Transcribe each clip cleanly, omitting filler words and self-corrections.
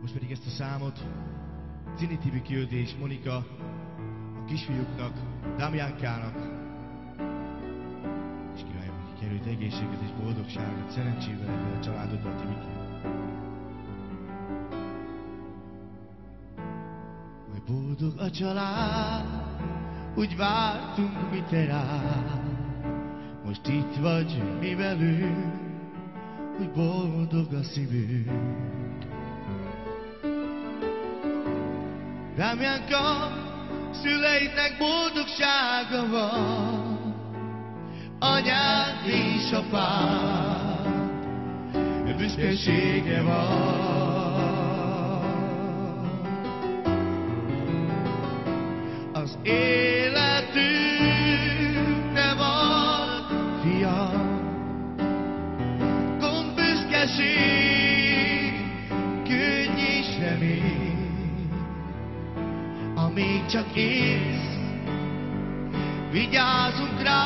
Most pedig ezt a számot Cini Tibi küldi és Monika a kisfiúknak, Damjánkának, és kívánom neki került egészséget és boldogságot, szerencsével ebben a családodban, Tibike. Majd boldog a család, úgy vártunk mi te rád. Most itt vagy mi velünk, hogy boldog a szívünk. Dámjánka, szüleidnek boldogsága van, anyád és apád büszkesége van. Az életünk te vagy, fiam, gond büszkeség, könny és remény. Amíg csak élsz, vigyázzunk rá,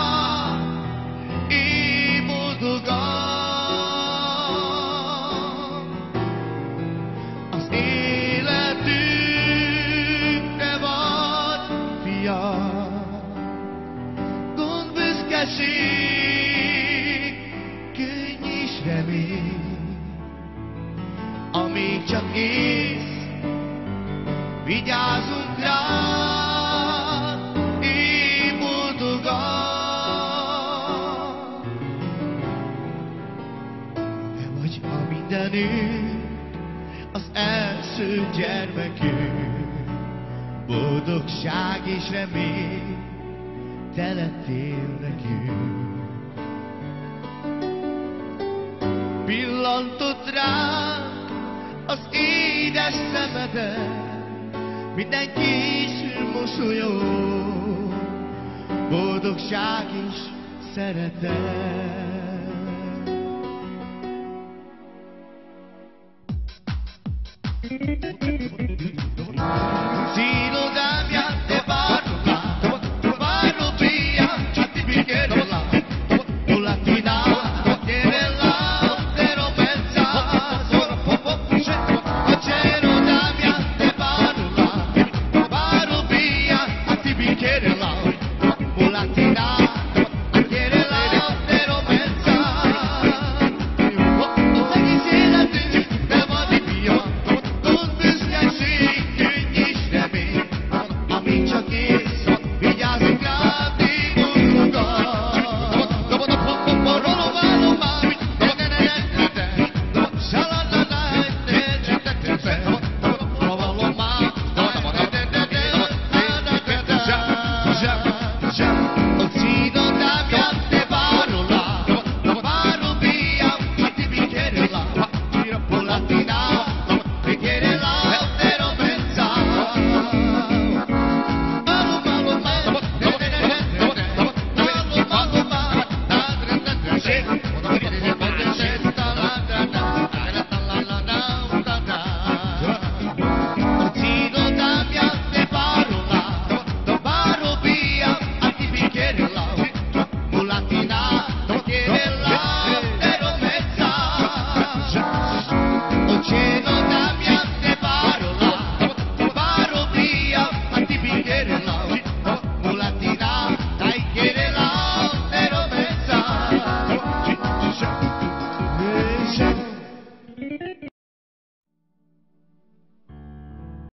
élj boldogan. Az életünk te vagy, fiam, gond büszkeség, könny és remény. Amíg csak élsz, vigyázzunk rád, élj boldogan. Te vagy a mindenünk, az első gyermekünk, boldogság és remény, te lettél nekünk. Pillantott ránk az édes szemedet, mindenki is mosolyog, boldogság és szeretet. Zino Damian te barro via, a ti bicchiere là, con la tina, bicchiere là, te lo pensa, solo poco c'è, Zino Damian te barro via, a ti bicchiere là, con la tina, bicchiere là, te lo pensa, sai chi sei la te, te vadi via, con büszkeség, könny és remény, amíg csak élsz, vigyázzunk rád, élj boldogan.